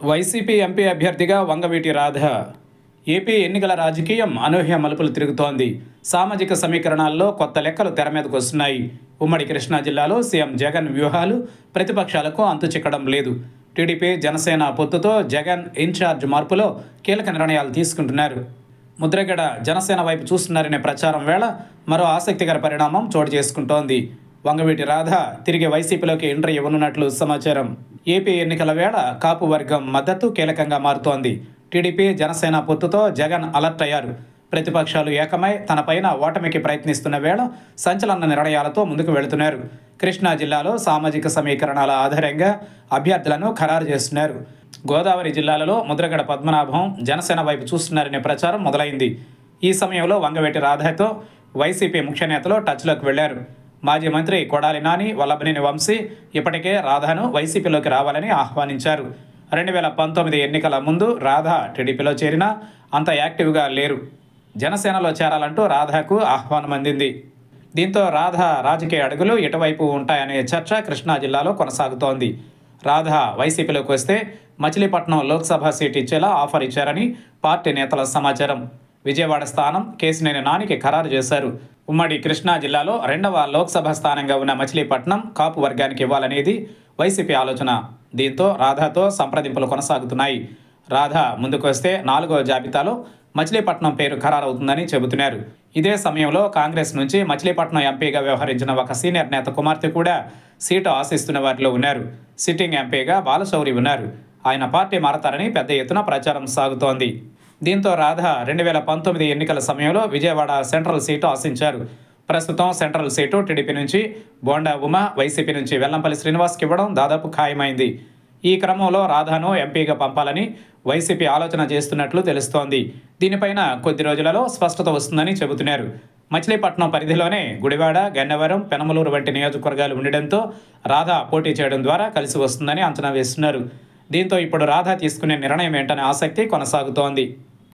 YCP MP అభ్యర్థిగా Vangaveeti Radha. AP ఎన్నికల రాజకీయం అనూహ్య మలుపులు తిరుగుతోంది. సామాజిక సమీకరణాల్లో కొత్త లెక్కలు తెర మీదకు వస్తున్నాయి. ఉమ్మడి కృష్ణా జిల్లాలో సీఎం జగన్ వ్యూహాలు ప్రతిపక్షాలకు అంతుచిక్కడం లేదు. టీడీపీ జనసేన పొత్తుతో జగన్ ఇన్ఛార్జ్ మార్పులో కీలక నిర్ణయాలు తీసుకుంటున్నారు. ముద్రగడ జనసేన వైపు చూస్తున్నారనే ప్రచారం వేళ మరో ఆసక్తికర పరిణామం చోటు చేసుకుంటోంది. వంగవీటి రాధ తిరిగి వైసీపీలోకి ఎంట్రీ ఇవ్వనున్నట్లు సమాచారం. ఏపీ ఎన్నికల వేళ కాపు వర్గం మద్దతు కీలకంగా మారుతోంది. టీడీపీ జనసేన పొత్తుతో జగన్ అలర్ట్ అయ్యారు. ప్రతిపక్షాలు ఏకమై తనపైన ఓటమికి ప్రయత్నిస్తున్న వేళ సంచలన నిర్ణయాలతో ముందుకు వెళుతున్నారు. కృష్ణా జిల్లాలో సామాజిక సమీకరణాల ఆధారంగా అభ్యర్థులను ఖరారు చేస్తున్నారు. గోదావరి జిల్లాలలో ముద్రగడ పద్మనాభం జనసేన వైపు చూస్తున్నారనే ప్రచారం మొదలైంది. ఈ సమయంలో వంగవీటి రాధతో వైసీపీ ముఖ్య నేతలు టచ్లోకి వెళ్లారు. మాజీ మంత్రి కొడాలి నాని, వల్లభనేని వంశీ ఇప్పటికే రాధాను వైసీపీలోకి రావాలని ఆహ్వానించారు. 2019 ఎన్నికల ముందు రాధ టీడీపీలో చేరినా అంత యాక్టివ్గా లేరు. జనసేనలో చేరాలంటూ రాధకు ఆహ్వానం అందింది. దీంతో రాధ రాజకీయ అడుగులు ఎటువైపు ఉంటాయనే చర్చ కృష్ణా జిల్లాలో కొనసాగుతోంది. రాధ వైసీపీలోకి వస్తే మచిలీపట్నం లోక్సభ సీటు ఇచ్చేలా ఆఫర్ ఇచ్చారని పార్టీ నేతల సమాచారం. విజయవాడ స్థానం కేశినేని నానికి ఖరారు చేశారు. ఉమ్మడి కృష్ణా జిల్లాలో 2వ లోక్సభ స్థానంగా ఉన్న మచిలీపట్నం కాపు వర్గానికి ఇవ్వాలనేది వైసీపీ ఆలోచన. దీంతో రాధాతో సంప్రదింపులు కొనసాగుతున్నాయి. రాధ ముందుకు వస్తే 4వ జాబితాలో మచిలీపట్నం పేరు ఖరారవుతుందని చెబుతున్నారు. ఇదే సమయంలో కాంగ్రెస్ నుంచి మచిలీపట్నం ఎంపీగా వ్యవహరించిన ఒక సీనియర్ నేత కుమార్తె కూడా సీటు ఆశిస్తున్న వారిలో ఉన్నారు. సిట్టింగ్ ఎంపీగా బాలశౌరి ఉన్నారు. ఆయన పార్టీ మారతారని పెద్ద ఎత్తున ప్రచారం సాగుతోంది. దీంతో రాధ 2019 ఎన్నికల సమయంలో విజయవాడ సెంట్రల్ సీటు ఆశించారు. ప్రస్తుతం సెంట్రల్ సీటు టీడీపీ నుంచి బోండా ఉమ, వైసీపీ నుంచి వెల్లంపల్లి శ్రీనివాస్కి ఇవ్వడం దాదాపు ఖాయమైంది. ఈ క్రమంలో రాధాను ఎంపీగా పంపాలని వైసీపీ ఆలోచన చేస్తున్నట్లు తెలుస్తోంది. దీనిపైన కొద్ది రోజులలో స్పష్టత వస్తుందని చెబుతున్నారు. మచిలీపట్నం పరిధిలోనే గుడివాడ, గన్నవరం, పెనమలూరు వంటి నియోజకవర్గాలు ఉండడంతో రాధ పోటీ చేయడం ద్వారా కలిసి వస్తుందని అంచనా వేస్తున్నారు. దీంతో ఇప్పుడు రాధ తీసుకునే నిర్ణయం ఏంటనే ఆసక్తి కొనసాగుతోంది.